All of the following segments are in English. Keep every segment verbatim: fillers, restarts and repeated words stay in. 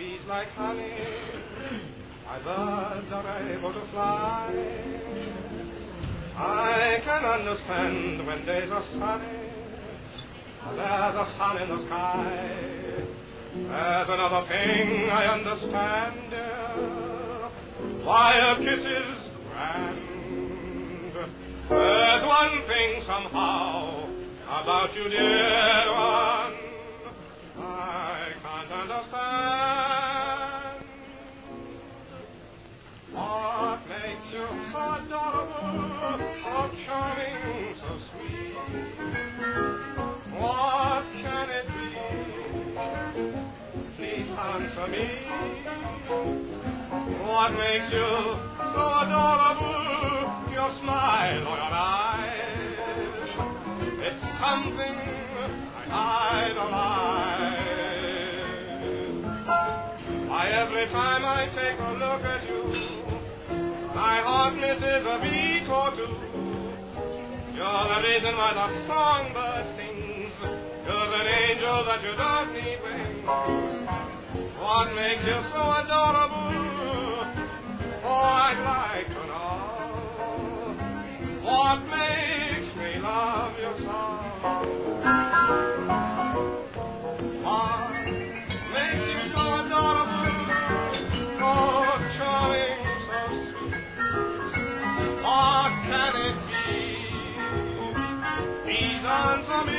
bees like honey, my birds are able to fly. I can understand when days are sunny, there's a sun in the sky. There's another thing I understand, dear, why a kiss is grand. There's one thing somehow about you, dear one, I can't understand. What makes you so adorable, so charming, so sweet? What can it be? Please answer me. What makes you so adorable, your smile or your eyes? It's something I idolize. Why, every time I take a look at you, my heart misses a beat or two. You're the reason why the songbird sings. You're an angel that you don't need wings. What makes you so adorable? Oh, I'd like to know. What makes me love you so? What makes you so adorable? Oh, charming, so sweet. What can it be? Please answer me.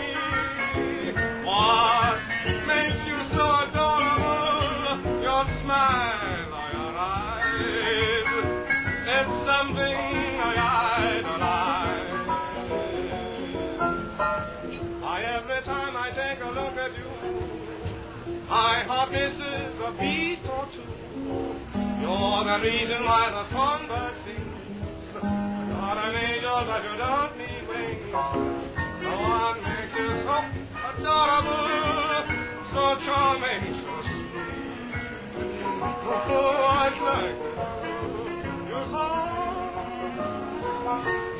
What makes you so adorable? Your smile or your eyes? It's something I idolize. Why, every time I take a look at you, my heart misses a beat or two. You're the reason why the songbird sings. You're an angel, but you don't need wings. So what makes you so adorable, so charming, so sweet? Oh, I'd like to know you so.